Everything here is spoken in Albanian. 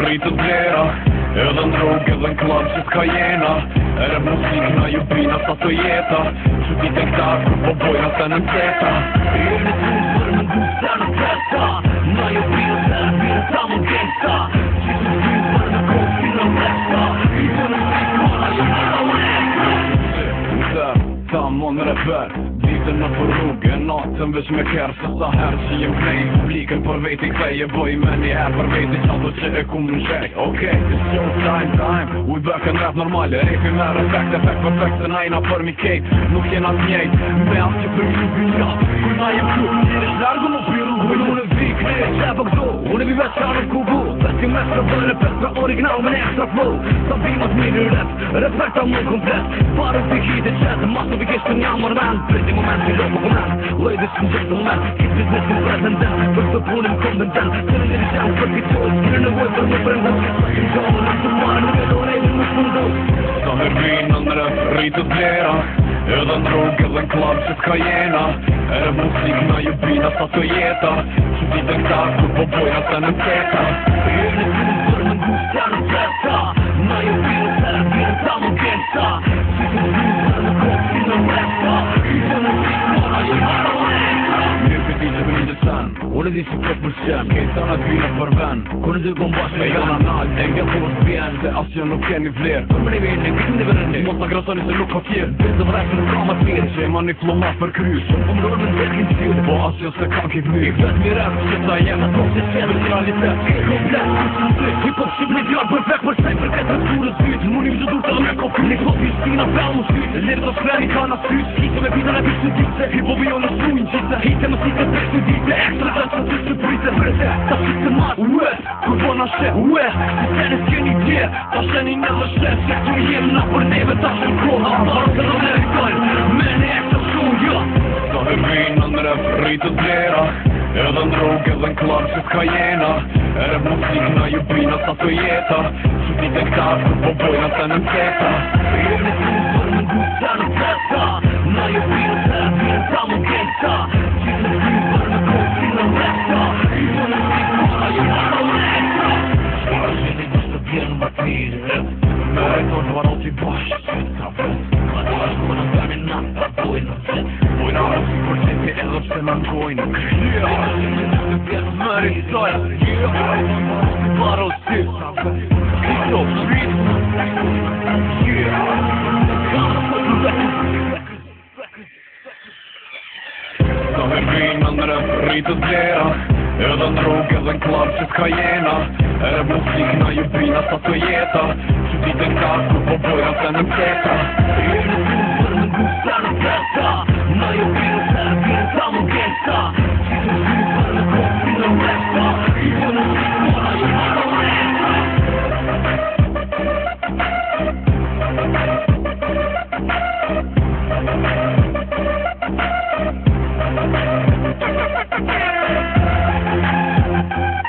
rritë të lera, edhe në rrugë edhe në klab që s'ka jena. Ere musik na ju bina sa të jeta, që ti të këta kur po bojna se në teta. Jeni të për më ndu se në testa, na ju bina se në bina sa më gangsta. Që të bina për në kohë si në resta, i të në rikona ju në resta. Ta mon reper, ditën në për rrugë, natën veç me kërë, se sa herë që jem knej, publikën për veti këthej e boj me një herë për veti qato që e kum në shej. Okej, it's show time, we back and rap normale, repi me respekt, perfekt, se najna për mi kejt, nuk jena t'njejt, me asë që për ju bina, kur na jem ku, njerish largu më për rrugë, unë e vik, ne e qepë këto, unë e vi veç qanë ku bu, veç i mestra për repet, me original me në extra flow, sa bimat mirë rap, respekta më komplet, parë të hit e qetë, masu vi kishtë një amërmen, priti moment i lopo comment, ladies and gentlemen, keep business in present then, për të punim konventen, të në njëri qenë për kitoj, kërë nevoj për më prendon, në gjohën në të marë, në vedo rejnë më shpundon. Sa herbinë në rap, rritë të lera, edhe në rrugë edhe në klab që s'ka jena. Ere musik na ju bina sa të jeta, që ti të këta kur po bojna se në teta. Jeni të për më ndu se në testa, na ju bina se në bina sa më gangsta. Që të bina për në kohë si në resta, i të në rikona ju në mirë për ti që për një të sen, unë e di që këtë për qen, kejtë të në t'vina për ven, kërë në dy kom bashkë me jona nalë, e nga për s'bjen, se asë që nuk keni vlerë. Për më një vejnë, e këtë një vërëni, mos në grasoni se nuk ka tjerë, bëzë vrejtë në kamat mirë, që e ma një flomat për krysh, po më rrë në vetë këtë tjurë, po asë që se kam ki vërë. I vetë mi rap, që ta jenë, ato që qenë në realitet, ke komplet, hip-hop shqip një djarë perfekt për sej, për këtë rësurës vytë, më një vëzë dur të me kofi, një klopi shtina fel më shkytë, lirë të shkreni ka në sytë, hito me pita në bishtë dikse, hip-hop jo në shujnë qise, hite më si këtë të dite, ekstra të të të prite, vrete, ta që të matë, uet, kur po në shë, uet, si të në s'keni tje, ta sheni në dhe shë, se këtu jem në për neve, ta shën kona, parë të në meritojnë, me në ekstra shumë, jo. Sa herbinë në rap, rritë të lera, edhe në rrugë edhe në klab që s'ka jena. Ere musik na ju bina sa të jeta, që ti të këta kur po bojna se në teta. Jeni të për më ndu se në testa, na ju bina se në bina sa më gangsta. Që të bina për në kohë si në resta, i të në rikona ju në resta. Shkara gjeni bështë të bjerë më të mirë, me rejton në varot i bashkë që të vet. Ma të ashtë më në bëmi në të bojnë në vet, bojnë arë si për që ti edhe pse në ngojnë në kry. Të bjerë më rejtojnë, baro si kito, shrit, sa herbinë në rap, rritë të lera, edhe në rrugë edhe në klab që s'ka jena. Ere musik na ju bina sa të jeta, që ti të këta kur po bojna se në teta. Jeni të për më ndu se në testa, na ju bina se në bina sa më gangsta. Që të bina për në kohë si në resta, i të në rikona ju në resta.